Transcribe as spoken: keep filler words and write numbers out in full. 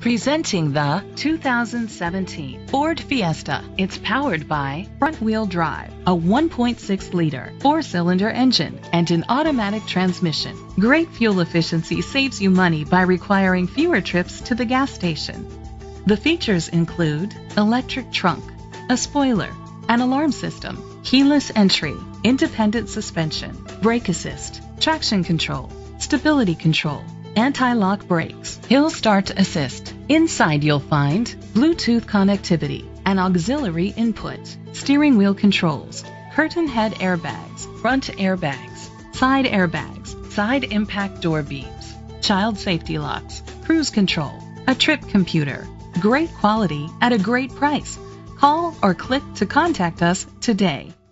Presenting the two thousand seventeen Ford Fiesta. It's powered by front-wheel drive, a one point six liter four-cylinder engine, and an automatic transmission. Great fuel efficiency saves you money by requiring fewer trips to the gas station. The features include electric trunk, a spoiler, an alarm system, keyless entry, independent suspension, brake assist, traction control, stability control, anti-lock brakes, hill start assist. Inside you'll find Bluetooth connectivity, an auxiliary input, steering wheel controls, curtain head airbags, front airbags, side airbags, side impact door beams, child safety locks, cruise control, a trip computer. Great quality at a great price. Call or click to contact us today.